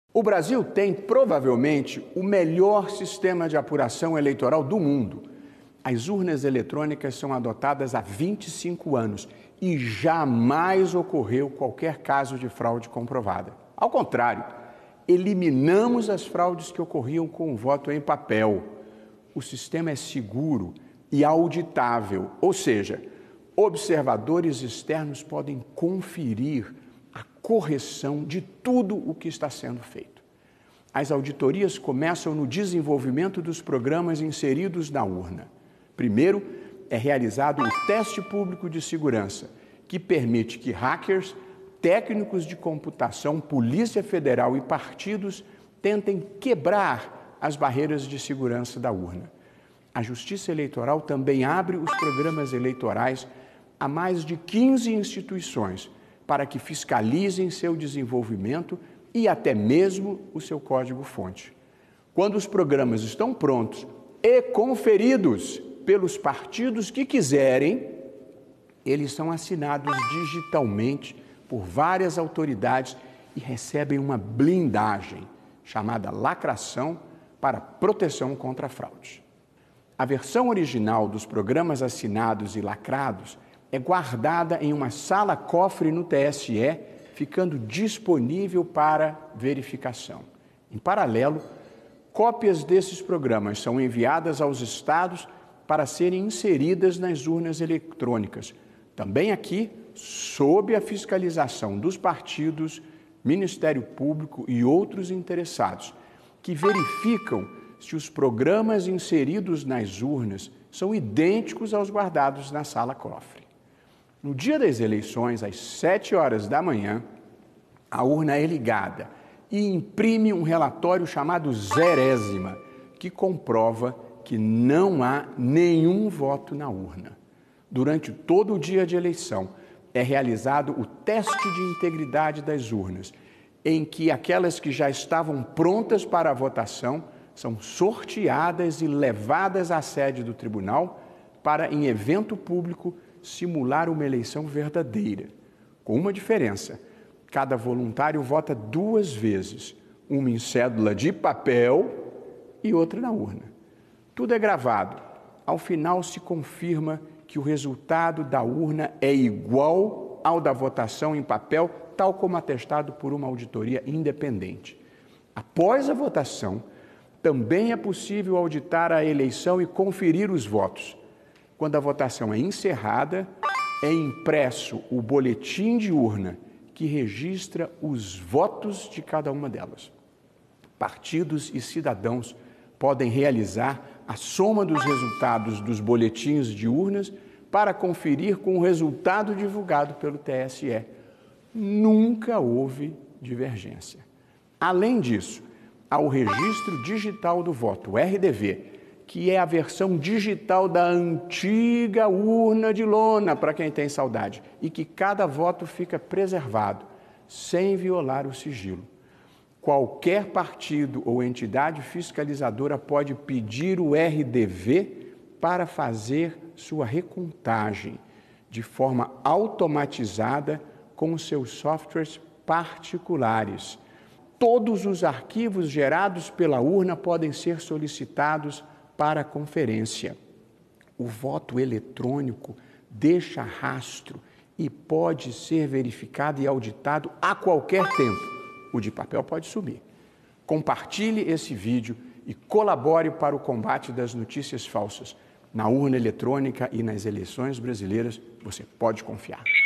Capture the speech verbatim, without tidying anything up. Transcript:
O Brasil tem, provavelmente, o melhor sistema de apuração eleitoral do mundo. As urnas eletrônicas são adotadas há vinte e cinco anos e jamais ocorreu qualquer caso de fraude comprovada. Ao contrário, eliminamos as fraudes que ocorriam com o voto em papel. O sistema é seguro e auditável, ou seja, observadores externos podem conferir a correção de tudo o que está sendo feito. As auditorias começam no desenvolvimento dos programas inseridos na urna. Primeiro, é realizado o teste público de segurança, que permite que hackers, técnicos de computação, Polícia Federal e partidos tentem quebrar as barreiras de segurança da urna. A Justiça Eleitoral também abre os programas eleitorais a mais de quinze instituições para que fiscalizem seu desenvolvimento e até mesmo o seu código-fonte. Quando os programas estão prontos e conferidos pelos partidos que quiserem, eles são assinados digitalmente por várias autoridades e recebem uma blindagem, chamada lacração, para proteção contra fraude. A versão original dos programas assinados e lacrados é guardada em uma sala-cofre no T S E, ficando disponível para verificação. Em paralelo, cópias desses programas são enviadas aos estados para serem inseridas nas urnas eletrônicas, também aqui sob a fiscalização dos partidos, Ministério Público e outros interessados, que verificam se os programas inseridos nas urnas são idênticos aos guardados na sala-cofre. No dia das eleições, às sete horas da manhã, a urna é ligada e imprime um relatório chamado zerésima, que comprova que não há nenhum voto na urna. Durante todo o dia de eleição, é realizado o teste de integridade das urnas, em que aquelas que já estavam prontas para a votação são sorteadas e levadas à sede do tribunal para, em evento público, simular uma eleição verdadeira. Com uma diferença: cada voluntário vota duas vezes, uma em cédula de papel e outra na urna. Tudo é gravado. Ao final, se confirma que o resultado da urna é igual ao da votação em papel, tal como atestado por uma auditoria independente. Após a votação, também é possível auditar a eleição e conferir os votos. Quando a votação é encerrada, é impresso o boletim de urna, que registra os votos de cada uma delas. Partidos e cidadãos podem realizar a soma dos resultados dos boletins de urnas para conferir com o resultado divulgado pelo T S E. Nunca houve divergência. Além disso, há o Registro Digital do Voto, o R D V, que é a versão digital da antiga urna de lona, para quem tem saudade, e que cada voto fica preservado, sem violar o sigilo. Qualquer partido ou entidade fiscalizadora pode pedir o R D V para fazer sua recontagem de forma automatizada com os seus softwares particulares. Todos os arquivos gerados pela urna podem ser solicitados para a conferência. O voto eletrônico deixa rastro e pode ser verificado e auditado a qualquer tempo. O de papel pode sumir. Compartilhe esse vídeo e colabore para o combate das notícias falsas. Na urna eletrônica e nas eleições brasileiras, você pode confiar.